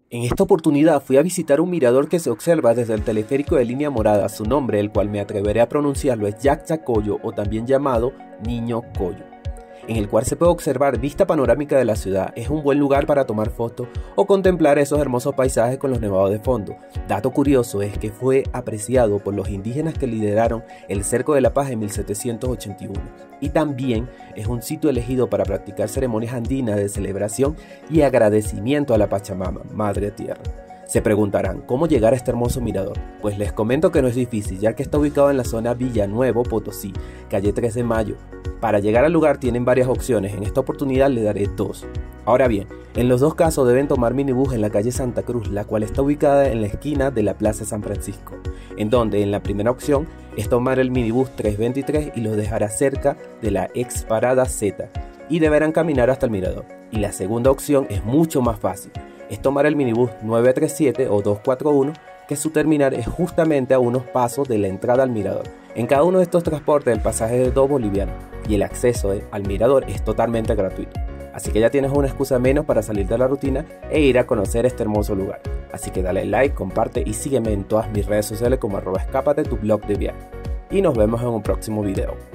En esta oportunidad fui a visitar un mirador que se observa desde el teleférico de línea morada. Su nombre, el cual me atreveré a pronunciarlo, es Yaxacoyo, o también llamado Niño Coyo, en el cual se puede observar vista panorámica de la ciudad. Es un buen lugar para tomar fotos o contemplar esos hermosos paisajes con los nevados de fondo. Dato curioso es que fue apreciado por los indígenas que lideraron el Cerco de la Paz en 1781, y también es un sitio elegido para practicar ceremonias andinas de celebración y agradecimiento a la Pachamama, Madre Tierra. Se preguntarán, ¿cómo llegar a este hermoso mirador? Pues les comento que no es difícil, ya que está ubicado en la zona Villanuevo, Potosí, calle 3 de Mayo. Para llegar al lugar tienen varias opciones, en esta oportunidad le daré dos. Ahora bien, en los dos casos deben tomar minibús en la calle Santa Cruz, la cual está ubicada en la esquina de la Plaza San Francisco, en donde en la primera opción es tomar el minibús 323 y los dejará cerca de la ex parada Z, y deberán caminar hasta el mirador. Y la segunda opción es mucho más fácil, es tomar el minibús 937 o 241, que su terminal es justamente a unos pasos de la entrada al mirador. En cada uno de estos transportes el pasaje es de 2 bolivianos y el acceso al mirador es totalmente gratuito. Así que ya tienes una excusa menos para salir de la rutina e ir a conocer este hermoso lugar. Así que dale like, comparte y sígueme en todas mis redes sociales como @escapate tu blog de viaje. Y nos vemos en un próximo video.